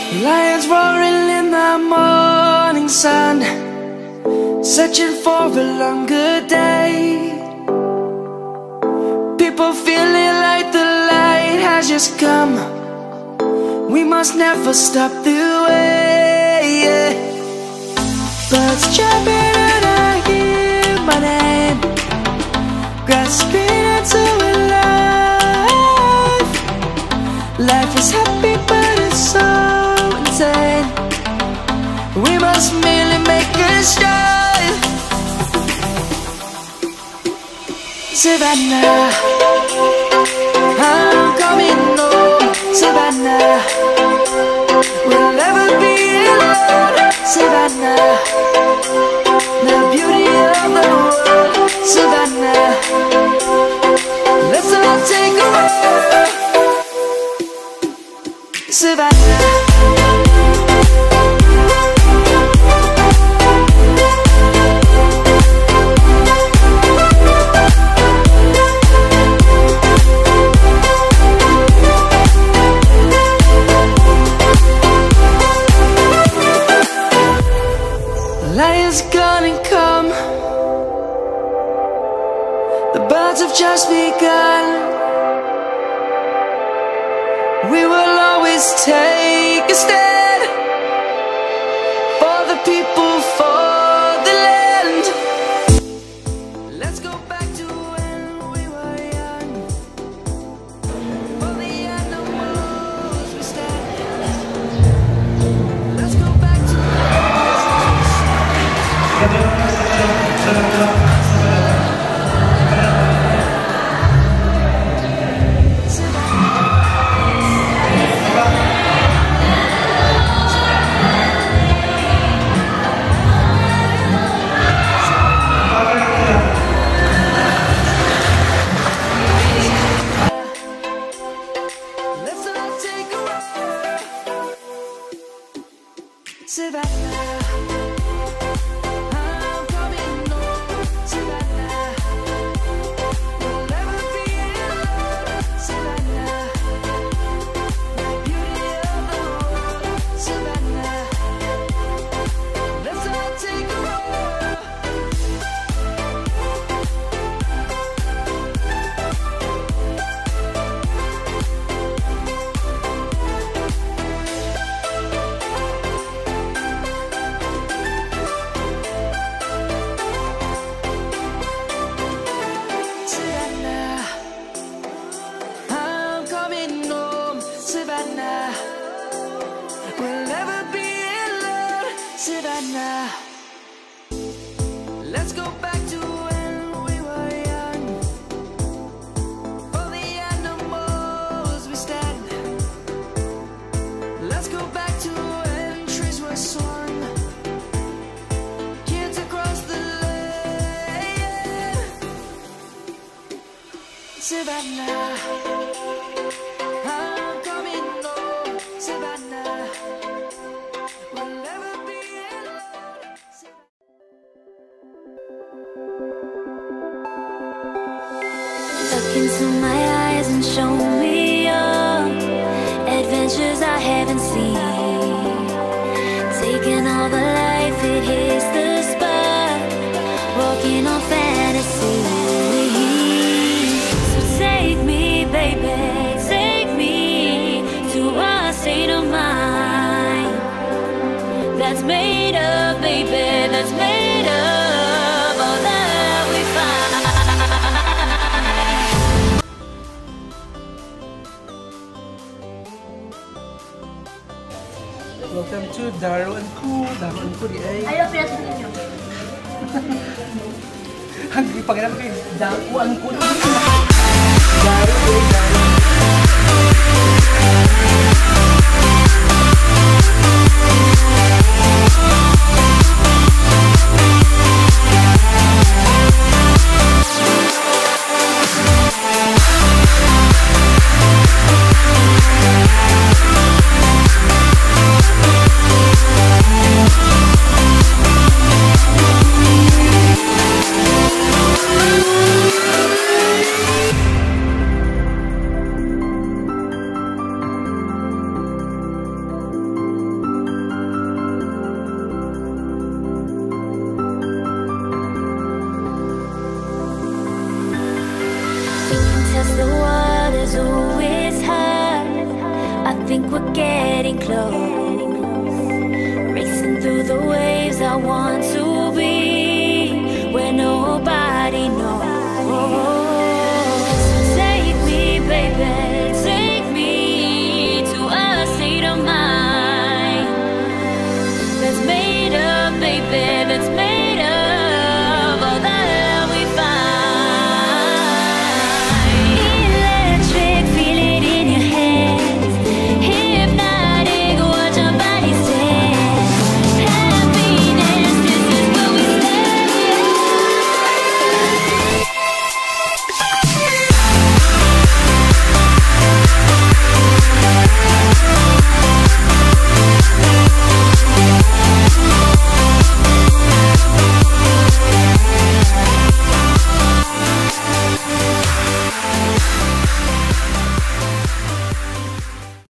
Lions roaring in the morning sun, searching for a longer day. People feeling like the light has just come. We must never stop the way. Birds chirping and I hear my name, grasping into a life. Life is happy but it's so insane. We must merely make a start. Savannah, I'm coming home. Savannah, we'll never be alone. Savannah, the beauty of the world. Savannah, let's all take a walk. Savannah, light is gonna come. The birds have just begun. We will always take a stand for the people, for the land. Let's go back to when we were young. For the animals we stand. Let's go back to Savannah, I'm coming home. Savannah, we'll never be alone. Savannah, the beauty of the world. Savannah, let's all take a walk. Savannah, we'll never be alone. Savannah, let's go back to when we were young. For the animals we stand. Let's go back to when trees were swung. Kids across the land. Savannah, I'm coming home. Savannah, we'll never be alone. Look into my eyes and show me your adventures I haven't seen. Taking all the life, it hits the spot. Walking on fantasy. So take me, baby, take me to a state of mind that's made up, baby, that's made up all that we find. Welcome to Daro and Ku. Daro and Ku di ay. Ayaw, pinasunin nyo. Hanggang pangilan kayo. Daro and Ku. Daro and like we're getting close. Racing through the waves, I want to